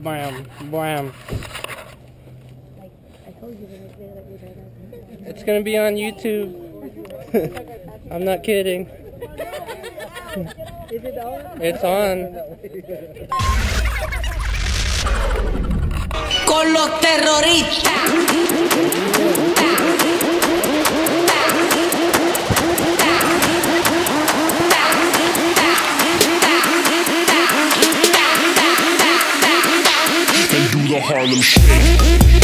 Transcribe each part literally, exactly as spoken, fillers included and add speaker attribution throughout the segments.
Speaker 1: Bam, bam. It's gonna be on YouTube. I'm not kidding.
Speaker 2: Is it on?
Speaker 1: It's on.
Speaker 3: Con los terroristas.
Speaker 4: And do the Harlem Shake.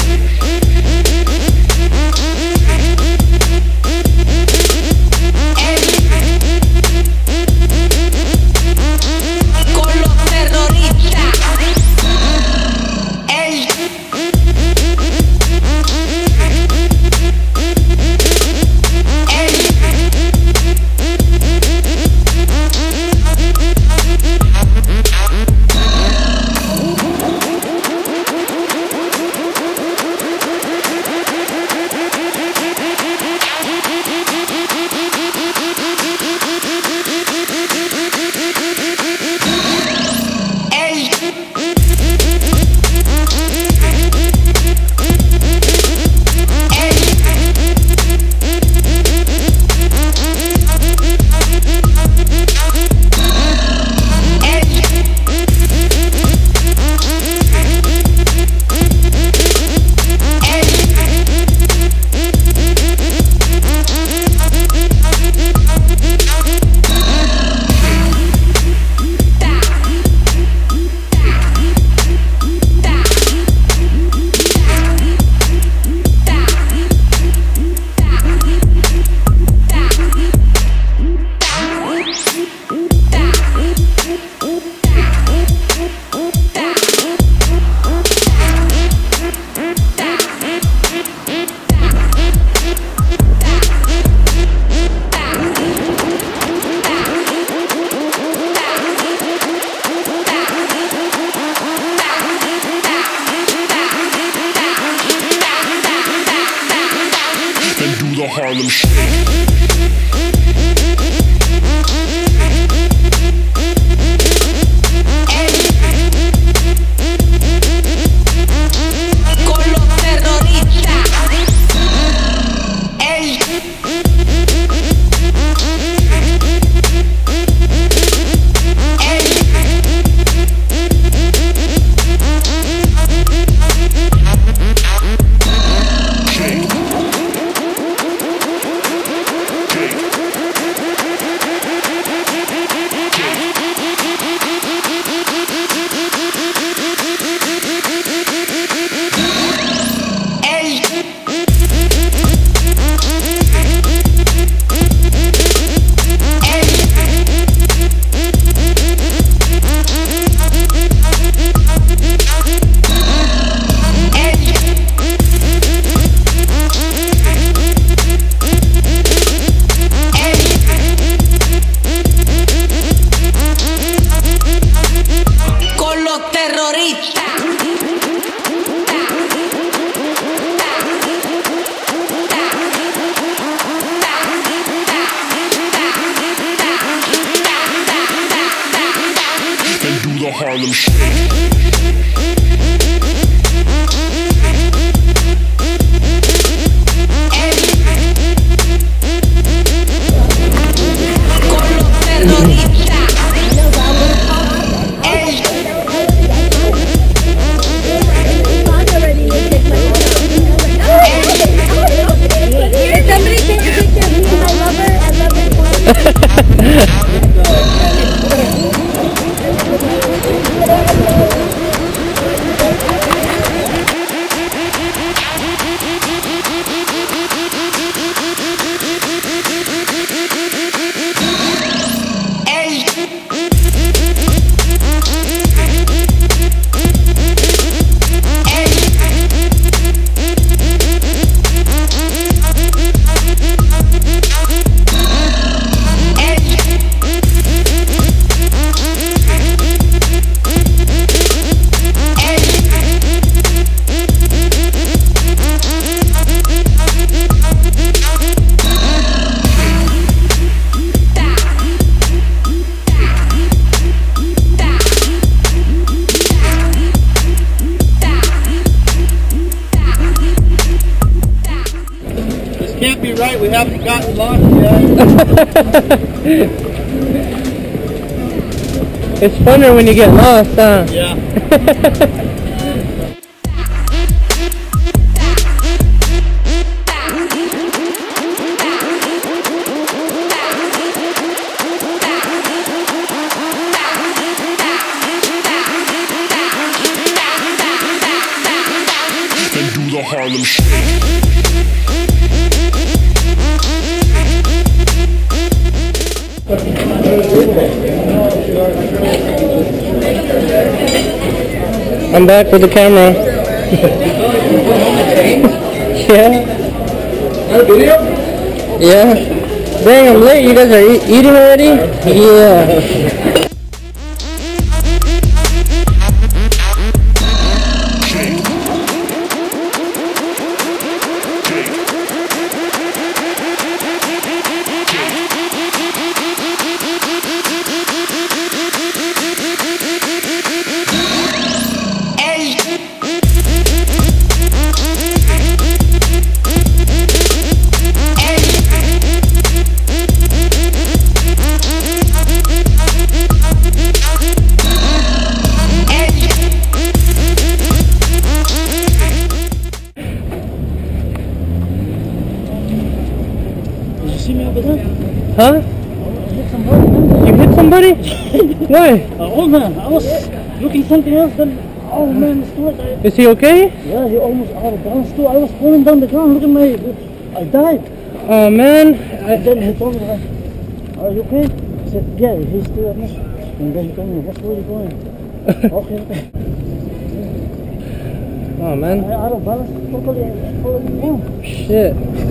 Speaker 4: The Harlem Shake. The Harlem Shake.
Speaker 2: Somebody take a picture of me. I love her. I love her. alright, we haven't gotten lost yet.
Speaker 1: It's funner when you get lost, huh?
Speaker 2: Yeah.
Speaker 4: And do the Harlem Shake.
Speaker 1: I'm back with the camera. Yeah. Yeah. Dang, I'm late. You guys are e eating already? Yeah. Huh? You hit somebody? Why?
Speaker 2: Uh, old man, I was looking something else then. Oh man, it's too late.
Speaker 1: Is he okay?
Speaker 2: Yeah, he almost out of bounds too. I was falling down the ground. Look at my, I died.
Speaker 1: Oh man. I,
Speaker 2: And then he told me, like, are you okay? I said, yeah, he's still at me. And then he told me, what's really going? Okay, okay.
Speaker 1: oh man.
Speaker 2: I out of balance. Totally, totally wrong.
Speaker 1: Shit.